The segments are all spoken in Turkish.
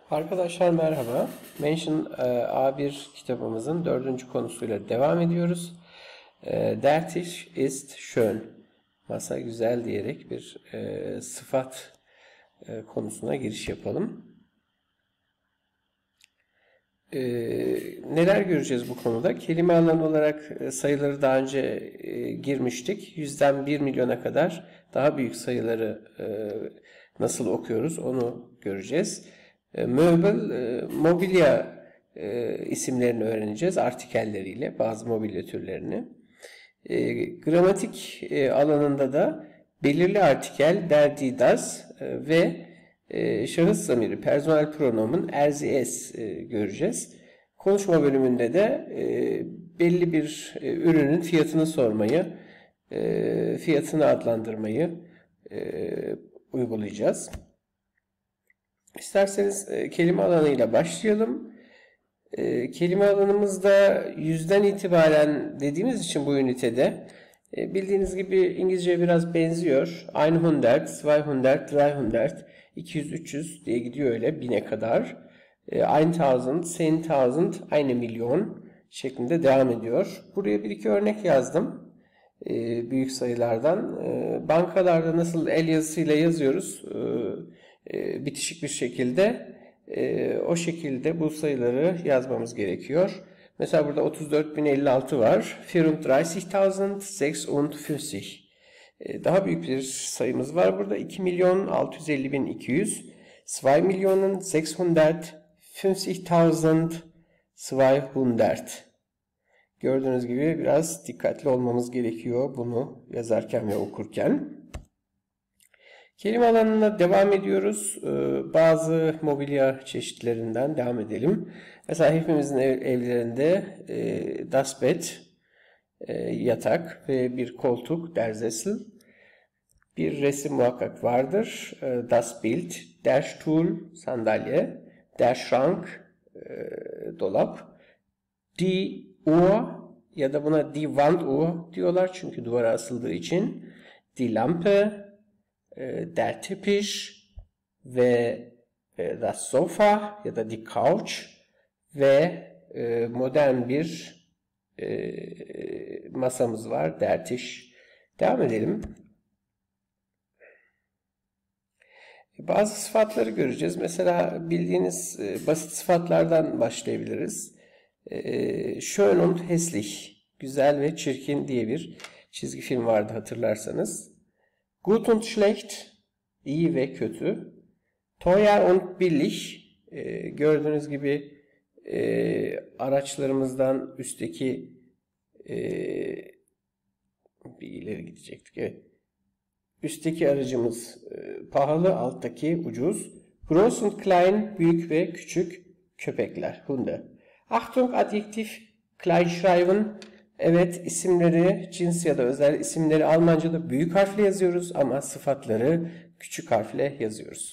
Arkadaşlar merhaba. Mention A1 kitabımızın 4. konusuyla devam ediyoruz. Der Tisch ist schön. Masa güzel diyerek bir sıfat konusuna giriş yapalım. Neler göreceğiz bu konuda? Kelime alanı olarak sayıları daha önce girmiştik. 100'den 1 milyona kadar daha büyük sayıları nasıl okuyoruz onu göreceğiz. Möbel, mobilya isimlerini öğreneceğiz artikelleriyle, bazı mobilya türlerini. Gramatik alanında da belirli artikel, der, die, das ve şahıs zamiri, personel pronomun, er, sie, es göreceğiz. Konuşma bölümünde de belli bir ürünün fiyatını sormayı, fiyatını adlandırmayı uygulayacağız. İsterseniz kelime alanıyla başlayalım. Kelime alanımızda 100'den itibaren dediğimiz için bu ünitede bildiğiniz gibi İngilizceye biraz benziyor. 100, 200, 300, 200-300 diye gidiyor öyle 1000'e kadar. 1000, 10.000, 1 milyon şeklinde devam ediyor. Buraya bir iki örnek yazdım. Büyük sayılardan. Bankalarda nasıl el yazısıyla yazıyoruz bitişik bir şekilde o şekilde bu sayıları yazmamız gerekiyor. Mesela burada 34.056 var. 34.656. Daha büyük bir sayımız var burada. 2.650.200. 2.650.200. Gördüğünüz gibi biraz dikkatli olmamız gerekiyor bunu yazarken ve okurken. Kelime alanına devam ediyoruz. Bazı mobilya çeşitlerinden devam edelim. Mesela hepimizin evlerinde das Bett, yatak ve bir koltuk, der Sessel. Bir resim muhakkak vardır. Das Bild, der Stuhl, sandalye, der Schrank, dolap. Die Uhr ya da buna die Wanduhr diyorlar çünkü duvara asıldığı için. Die Lampe, der Teppich ve das Sofa ya da die Couch ve modern bir masamız var, der Tisch. Devam edelim. Bazı sıfatları göreceğiz. Mesela bildiğiniz basit sıfatlardan başlayabiliriz. Schön und hässlich, güzel ve çirkin diye bir çizgi film vardı hatırlarsanız. Gut und schlecht, iyi ve kötü. Teuer und billig, gördüğünüz gibi araçlarımızdan üstteki bir ileri gidecektik. Evet. Üstteki aracımız pahalı, alttaki ucuz. Groß und klein, büyük ve küçük köpekler, Hunde. Achtung, adjektif, kleinschreiben. Evet, isimleri, cins ya da özel isimleri Almanca'da büyük harfle yazıyoruz ama sıfatları küçük harfle yazıyoruz.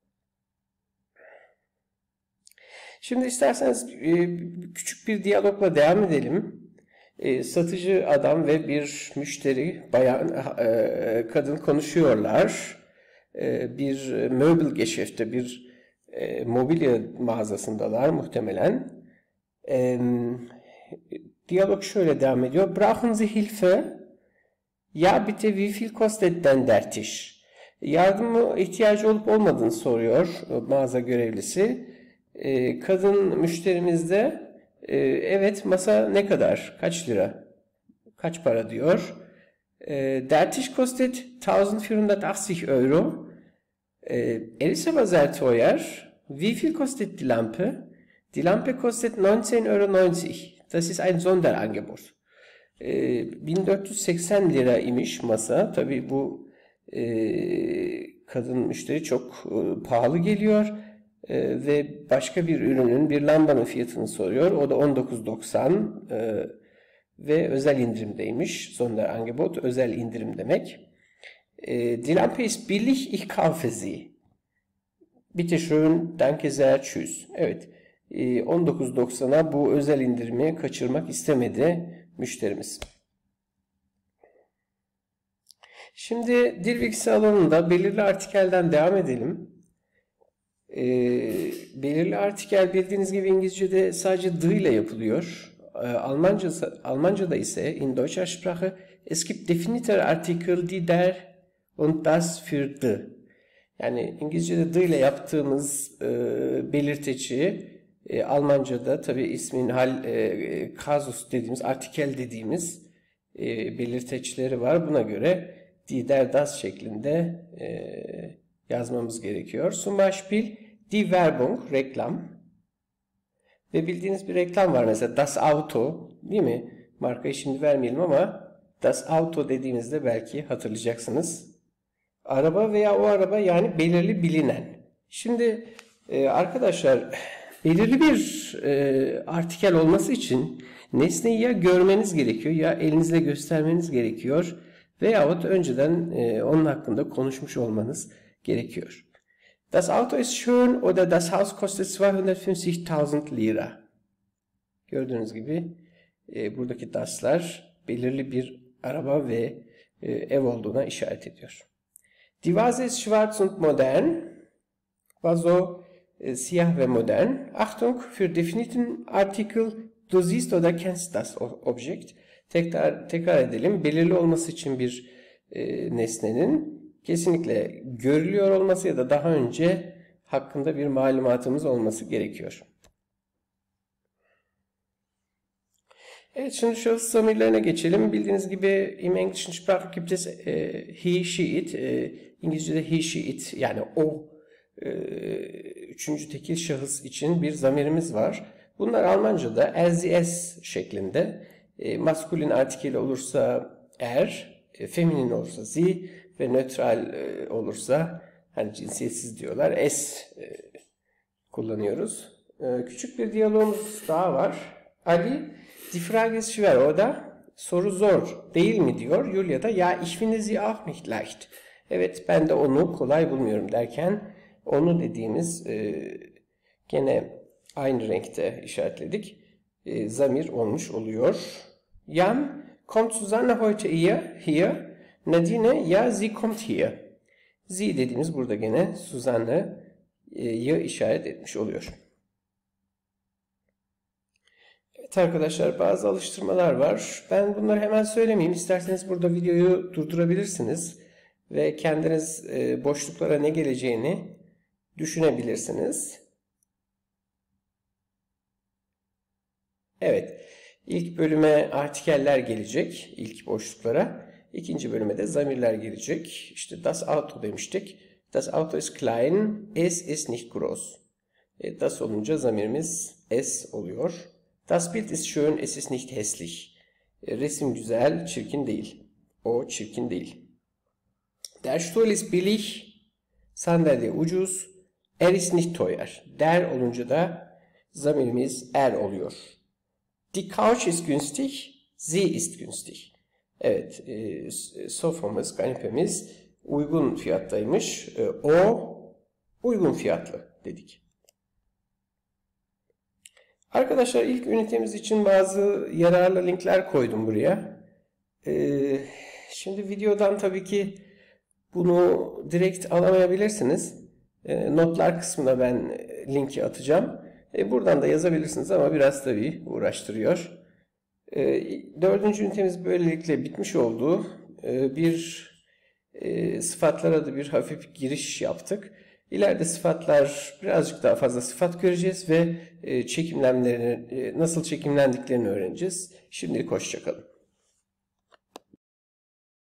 Şimdi isterseniz küçük bir diyalogla devam edelim. Satıcı adam ve bir müşteri bayan, kadın konuşuyorlar. Bir Möbelgeschäft'te, bir mobilya mağazasındalar muhtemelen. Diyalog şöyle devam ediyor. Brauchen Sie Hilfe? Ja bitte, wie viel kostet denn der Tisch? Yardıma ihtiyacı olup olmadığını soruyor mağaza görevlisi. Kadın müşterimiz de evet masa ne kadar? Kaç lira? Kaç para diyor. Der Tisch kostet 1480 Euro. Er ist aber sehr teuer. Wie viel kostet die Lampe? Die Lampe kostet 19,90 Euro. Das ist ein Sonderangebot. 1480 lira imiş masa. Tabii bu kadın müşteri çok pahalı geliyor. Ve başka bir ürünün, bir lambanın fiyatını soruyor. O da 19,90 ve özel indirimdeymiş. Sonderangebot, özel indirim demek. Die Lampe ist billig, ich kaufe sie. Bitte schön, danke sehr, tschüss. Evet. 19,90'a bu özel indirimi kaçırmak istemedi müşterimiz. Şimdi dil bilgisi alanında belirli artikelden devam edelim. Belirli artikel bildiğiniz gibi İngilizce'de sadece the ile yapılıyor. Almanca'da ise in Deutscher Sprache es gibt definiter Artikel die der und das für the. Yani İngilizce'de the ile yaptığımız belirteci Almanca'da tabi ismin kasus dediğimiz, artikel dediğimiz belirteçleri var. Buna göre die der das şeklinde yazmamız gerekiyor. Zum Beispiel die Werbung, reklam. Ve bildiğiniz bir reklam var mesela Das Auto, değil mi? Markayı şimdi vermeyelim ama Das Auto dediğimizde belki hatırlayacaksınız. Araba veya o araba, yani belirli, bilinen. Şimdi arkadaşlar, belirli bir artikel olması için nesneyi ya görmeniz gerekiyor ya elinizle göstermeniz gerekiyor veyahut önceden onun hakkında konuşmuş olmanız gerekiyor. Das Auto ist schön oder das Haus kostet 250.000 Lira. Gördüğünüz gibi buradaki das'lar belirli bir araba ve ev olduğuna işaret ediyor. Die Vase ist schwarz und modern. Vazo siyah ve modern. Achtung, für definiten Artikel du siehst oder kennst das Objekt. Tekrar edelim. Belirli olması için bir nesnenin kesinlikle görülüyor olması ya da daha önce hakkında bir malumatımız olması gerekiyor. Evet, şimdi şahıs zamirlerine geçelim. Bildiğiniz gibi im Englischen Sprache gibt es he, she, it. İngilizce'de he, she, it, yani o üçüncü tekil şahıs için bir zamirimiz var. Bunlar Almanca'da as şeklinde. Maskulin artikeli olursa er, feminin olursa sie ve nötral olursa, hani cinsiyetsiz diyorlar, es kullanıyoruz. Küçük bir diyalogumuz daha var. Ali, die Frage ist schwer, oder? Soru zor değil mi diyor. Julia da ya ich finde sie auch nicht leicht. Evet, ben de onu kolay bulmuyorum derken onu dediğimiz gene aynı renkte işaretledik. Zamir olmuş oluyor. Jan, kommt Susanne heute hier? Nadine, ya sie kommt hier. Sie dediğimiz burada gene Susanne'yı işaret etmiş oluyor. Evet arkadaşlar, bazı alıştırmalar var. Ben bunları hemen söylemeyeyim. İsterseniz burada videoyu durdurabilirsiniz ve kendiniz boşluklara ne geleceğini düşünebilirsiniz. Evet, ilk bölüme artikeller gelecek, ilk boşluklara. İkinci bölüme de zamirler gelecek. İşte das Auto demiştik. Das Auto ist klein, es ist nicht groß. Das olunca zamirimiz es oluyor. Das Bild ist schön, es ist nicht hässlich. Resim güzel, çirkin değil. O çirkin değil. Der Stuhl ist billig, sandalye ucuz. Er ist nicht teuer. Der olunca da zamirimiz er oluyor. Die Couch ist günstig, sie ist günstig. Evet, sofamız, kanepemiz uygun fiyattaymış. O uygun fiyatlı dedik. Arkadaşlar, ilk ünitemiz için bazı yararlı linkler koydum buraya. Şimdi videodan tabii ki bunu direkt alamayabilirsiniz. Notlar kısmına ben linki atacağım. Buradan da yazabilirsiniz ama biraz tabii uğraştırıyor. Dördüncü ünitemiz böylelikle bitmiş oldu. Sıfatlara da bir hafif giriş yaptık. İleride sıfatlar, birazcık daha fazla sıfat göreceğiz ve çekimlemlerini, nasıl çekimlendiklerini öğreneceğiz. Şimdilik hoşça kalın.